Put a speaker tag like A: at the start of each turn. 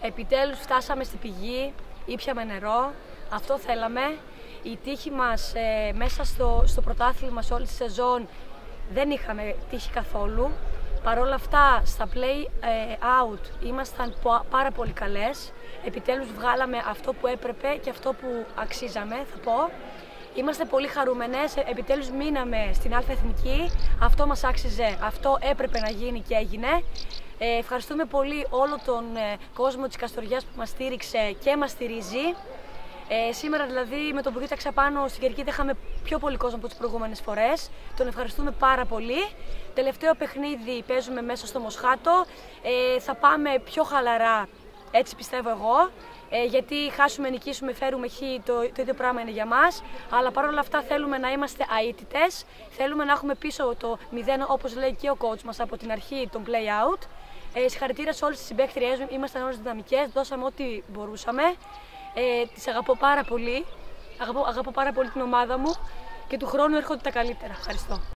A: Επιτέλους φτάσαμε στη πηγή, ήπιαμε νερό, αυτό θέλαμε. Η τύχη μας μέσα στο πρωτάθλημα σε όλη τη σεζόν δεν είχαμε τύχη καθόλου. Παρ' όλα αυτά, στα play-out ήμασταν πάρα πολύ καλές. Επιτέλους βγάλαμε αυτό που έπρεπε και αυτό που αξίζαμε, θα πω. Είμαστε πολύ χαρούμενες, επιτέλους μείναμε στην Α-Εθνική, αυτό μας άξιζε, αυτό έπρεπε να γίνει και έγινε. Ευχαριστούμε πολύ όλο τον κόσμο της Καστοριάς που μας στήριξε και μας στηρίζει. Σήμερα δηλαδή με τον Μπουρίταξα πάνω στην Κερκίδα είχαμε πιο πολύ κόσμο από τις προηγούμενες φορές. Τον ευχαριστούμε πάρα πολύ. Τελευταίο παιχνίδι παίζουμε μέσα στο Μοσχάτο. Θα πάμε πιο χαλαρά, έτσι πιστεύω εγώ. Γιατί χάσουμε, νικήσουμε, φέρουμε χ, το ίδιο πράγμα είναι για μας. Αλλά παρόλα αυτά θέλουμε να είμαστε αίτητες. Θέλουμε να έχουμε πίσω το 0, όπως λέει και ο coach μας από την αρχή των play-out. Συγχαρητήρια σε όλες τις συμπαίκτριές μου, ήμασταν όλες δυναμικές, δώσαμε ό,τι μπορούσαμε. Τις αγαπώ πάρα πολύ. Αγαπώ πάρα πολύ την ομάδα μου και του χρόνου έρχονται τα καλύτερα. Ευχαριστώ.